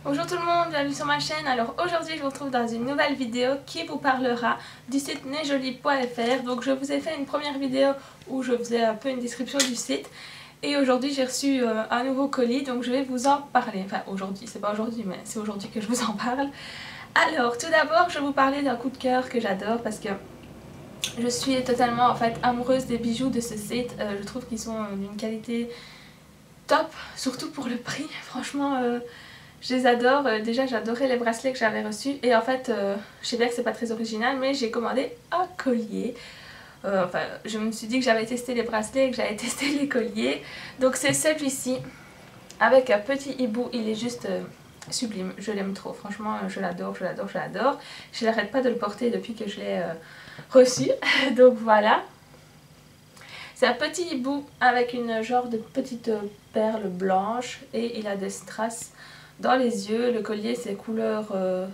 Bonjour tout le monde, bienvenue sur ma chaîne. Alors aujourd'hui je vous retrouve dans une nouvelle vidéo qui vous parlera du site nesjolie.fr. Donc je vous ai fait une première vidéo où je faisais un peu une description du site. Et aujourd'hui j'ai reçu un nouveau colis, donc je vais vous en parler. Enfin aujourd'hui, c'est pas aujourd'hui mais c'est aujourd'hui que je vous en parle. Alors tout d'abord je vais vous parler d'un coup de cœur que j'adore parce que je suis totalement en fait amoureuse des bijoux de ce site. Je trouve qu'ils sont d'une qualité top, surtout pour le prix. Franchement je les adore. Déjà j'adorais les bracelets que j'avais reçus et en fait je sais bien que c'est pas très original mais j'ai commandé un collier. Enfin je me suis dit que j'avais testé les bracelets et que j'avais testé les colliers. Donc c'est celui-ci avec un petit hibou. Il est juste sublime, je l'aime trop, franchement je l'adore, je l'adore, je l'adore. Je n'arrête pas de le porter depuis que je l'ai reçu. Donc voilà. C'est un petit hibou avec une genre de petite perle blanche et il a des strass dans les yeux. Le collier c'est couleur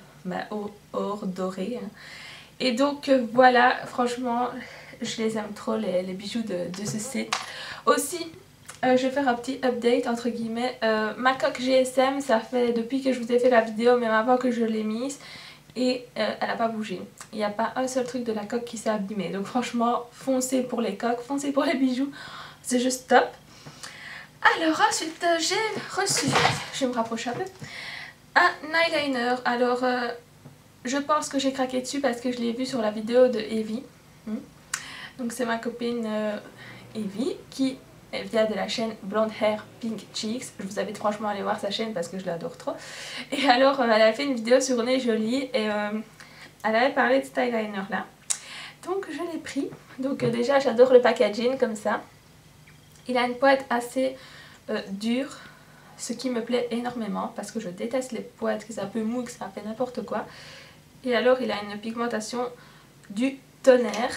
or doré. Et donc voilà, franchement je les aime trop les bijoux de ce site. Aussi je vais faire un petit update entre guillemets. Ma coque GSM, ça fait depuis que je vous ai fait la vidéo, même avant que je l'ai mise. Et elle n'a pas bougé. Il n'y a pas un seul truc de la coque qui s'est abîmé. Donc franchement, foncez pour les coques, foncez pour les bijoux. C'est juste top. Alors ensuite, j'ai reçu, je vais me rapprocher un peu, un eyeliner. Alors je pense que j'ai craqué dessus parce que je l'ai vu sur la vidéo de Evie. Donc c'est ma copine Evie qui vient de la chaîne Blonde Hair Pink Cheeks. Je vous invite franchement à aller voir sa chaîne parce que je l'adore trop. Et alors elle a fait une vidéo sur Nez Jolie et elle avait parlé de cet eyeliner là. Donc je l'ai pris. Donc déjà j'adore le packaging comme ça. Il a une pointe assez dure, ce qui me plaît énormément parce que je déteste les pointes, que c'est un peu mou, que ça fait n'importe quoi. Et alors il a une pigmentation du tonnerre.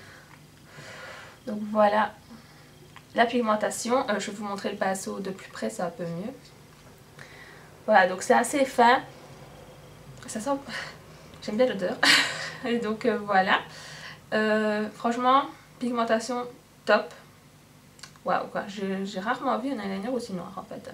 Donc voilà la pigmentation. Je vais vous montrer le pinceau de plus près, c'est un peu mieux. Voilà, donc c'est assez fin. Ça sent... J'aime bien l'odeur. Et donc voilà. Franchement, pigmentation top. Waouh quoi, j'ai rarement vu un eyeliner aussi noir en fait.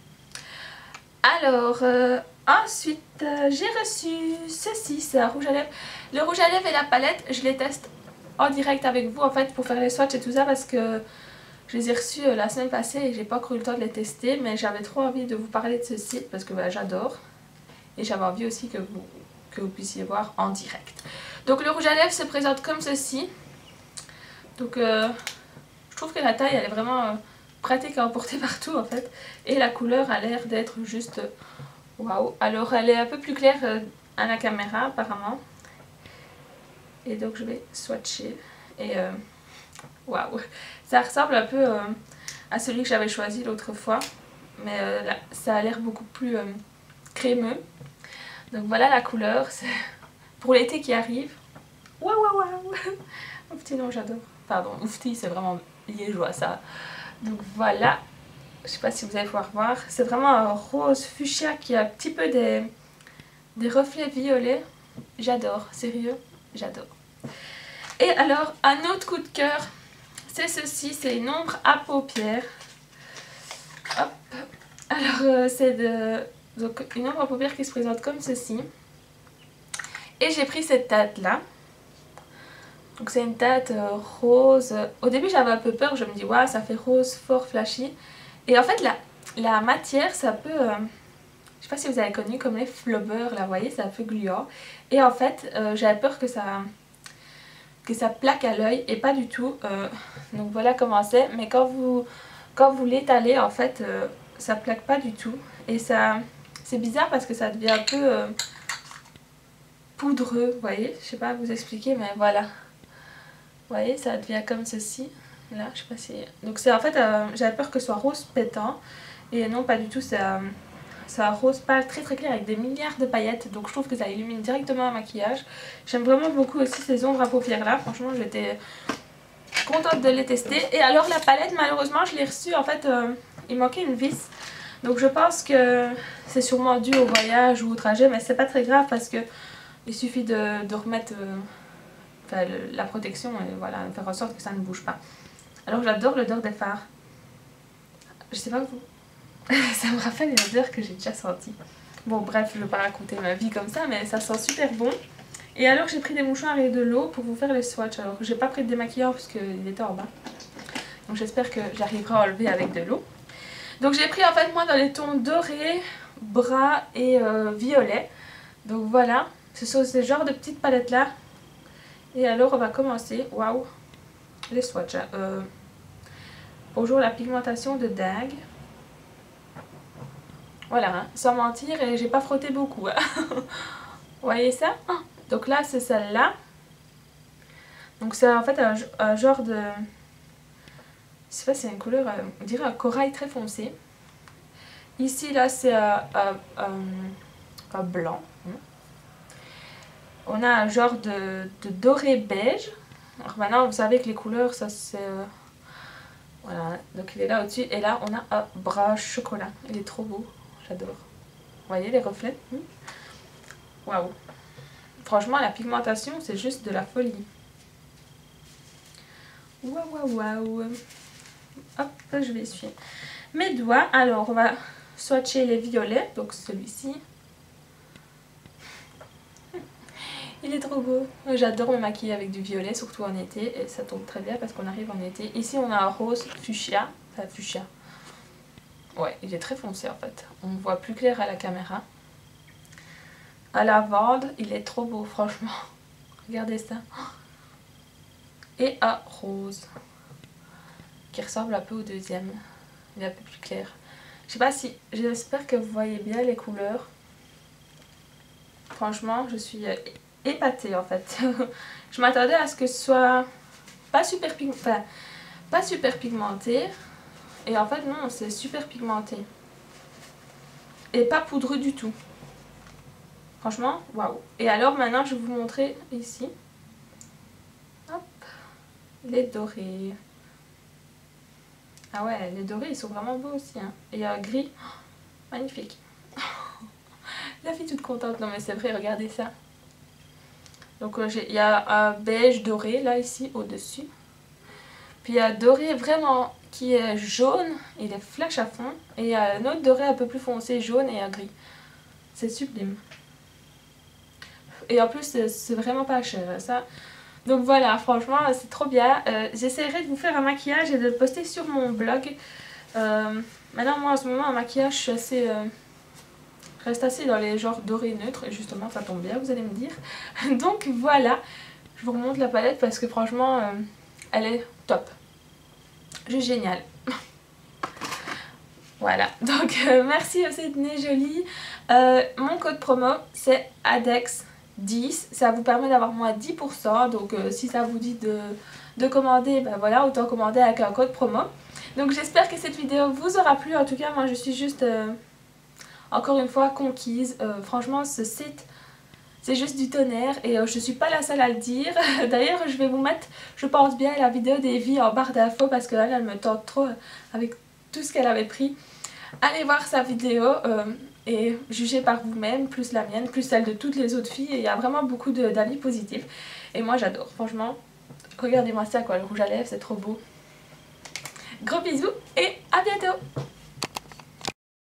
Alors, ensuite j'ai reçu ceci, c'est un rouge à lèvres. Le rouge à lèvres et la palette, je les teste en direct avec vous en fait pour faire les swatchs et tout ça parce que je les ai reçus la semaine passée et j'ai pas encore eu le temps de les tester, mais j'avais trop envie de vous parler de ce site parce que j'adore et j'avais envie aussi que vous puissiez voir en direct. Donc le rouge à lèvres se présente comme ceci. Donc je trouve que la taille elle est vraiment pratique à emporter partout en fait et la couleur a l'air d'être juste waouh. Alors elle est un peu plus claire à la caméra apparemment. Et donc je vais swatcher et waouh, ça ressemble un peu à celui que j'avais choisi l'autre fois, mais là, ça a l'air beaucoup plus crémeux. Donc voilà la couleur, c'est pour l'été qui arrive. Waouh waouh waouh. Oufti, non j'adore. Pardon, oufti c'est vraiment liégeois ça. Donc voilà, je sais pas si vous allez pouvoir voir, c'est vraiment un rose fuchsia qui a un petit peu des reflets violets. J'adore, sérieux, j'adore. Et alors un autre coup de cœur, c'est ceci, c'est une ombre à paupières. Hop. Alors c'est donc une ombre à paupières qui se présente comme ceci. Et j'ai pris cette teinte là. Donc c'est une teinte rose. Au début j'avais un peu peur, je me dis waouh ça fait rose fort flashy. Et en fait la matière ça peut... je sais pas si vous avez connu comme les flowers là, vous voyez c'est un peu gluant. Et en fait j'avais peur que ça plaque à l'œil et pas du tout. Donc voilà comment c'est. Mais quand vous l'étalez en fait ça plaque pas du tout. Et ça c'est bizarre parce que ça devient un peu poudreux, vous voyez. Je sais pas vous expliquer mais voilà. Vous voyez ça devient comme ceci. Là je sais pas si... Donc c'est en fait j'avais peur que ce soit rose pétant. Et non pas du tout, c'est un rose pâle très très clair avec des milliards de paillettes. Donc je trouve que ça illumine directement un maquillage. J'aime vraiment beaucoup aussi ces ombres à paupières là. Franchement j'étais contente de les tester. Et alors la palette malheureusement je l'ai reçue en fait il manquait une vis. Donc je pense que c'est sûrement dû au voyage ou au trajet. Mais c'est pas très grave parce que il suffit de remettre la protection et voilà, faire en sorte que ça ne bouge pas. Alors j'adore l'odeur des fards. Je sais pas vous. Ça me rappelle une odeur que j'ai déjà sentie. Bon bref, je vais pas raconter ma vie comme ça, mais ça sent super bon. Et alors j'ai pris des mouchoirs et de l'eau pour vous faire les swatchs. Alors j'ai pas pris de démaquillant parce qu'il était en bas. Donc j'espère que j'arriverai à enlever avec de l'eau. Donc j'ai pris en fait moi dans les tons doré, brun et violet. Donc voilà, ce sont ces genres de petites palettes là. Et alors on va commencer. Waouh, les swatchs. Bonjour la pigmentation de dingue. Voilà, hein, sans mentir, et j'ai pas frotté beaucoup. Hein. Vous voyez ça? Donc là c'est celle-là. Donc c'est en fait un genre de... Je sais pas, c'est une couleur, on dirait un corail très foncé. Ici là c'est un blanc. On a un genre de doré beige. Alors maintenant vous savez que les couleurs ça c'est... voilà, donc il est là au-dessus. Et là on a un brun chocolat. Il est trop beau, j'adore. Vous voyez les reflets? Waouh. Franchement la pigmentation c'est juste de la folie. Waouh waouh waouh. Hop, je vais essuyer mes doigts. Alors on va swatcher les violets. Donc celui-ci. Il est trop beau. J'adore me maquiller avec du violet, surtout en été. Et ça tombe très bien parce qu'on arrive en été. Ici on a un rose fuchsia. Enfin fuchsia. Ouais, il est très foncé en fait. On voit plus clair à la caméra. À lavande, il est trop beau franchement. Regardez ça. Et un rose. Qui ressemble un peu au deuxième. Il est un peu plus clair. Je sais pas si... J'espère que vous voyez bien les couleurs. Franchement, je suis épatée en fait. Je m'attendais à ce que ce soit pas super pigmenté. Et en fait non, c'est super pigmenté. Et pas poudreux du tout. Franchement, waouh. Et alors maintenant je vais vous montrer ici. Hop. Les dorés. Ah ouais, les dorés ils sont vraiment beaux aussi. Hein. Et il y a un gris. Oh, magnifique. La fille toute contente. Non mais c'est vrai, regardez ça. Donc il y a un beige doré là ici au-dessus. Puis il y a un doré vraiment qui est jaune. Il est flash à fond. Et il y a un autre doré un peu plus foncé jaune et un gris. C'est sublime. Et en plus c'est vraiment pas cher ça. Donc voilà, franchement c'est trop bien. J'essaierai de vous faire un maquillage et de le poster sur mon blog. Maintenant moi en ce moment en maquillage je suis assez... je reste assez dans les genres dorés neutres. Et justement ça tombe bien vous allez me dire. Donc voilà, je vous remonte la palette parce que franchement elle est top. Juste géniale. Voilà, donc merci au Sydney Jolie. Mon code promo c'est ADEX10, ça vous permet d'avoir moins 10%, donc si ça vous dit de commander, ben voilà, autant commander avec un code promo. Donc j'espère que cette vidéo vous aura plu, en tout cas moi je suis juste encore une fois conquise. Franchement ce site c'est juste du tonnerre et je suis pas la seule à le dire. D'ailleurs je vais vous mettre, je pense bien, la vidéo d'Evie en barre d'infos parce que là elle me tente trop avec tout ce qu'elle avait pris. Allez voir sa vidéo et jugez par vous-même, plus la mienne, plus celle de toutes les autres filles. Et il y a vraiment beaucoup d'avis positifs. Et moi j'adore, franchement. Regardez-moi ça quoi, le rouge à lèvres, c'est trop beau. Gros bisous et à bientôt!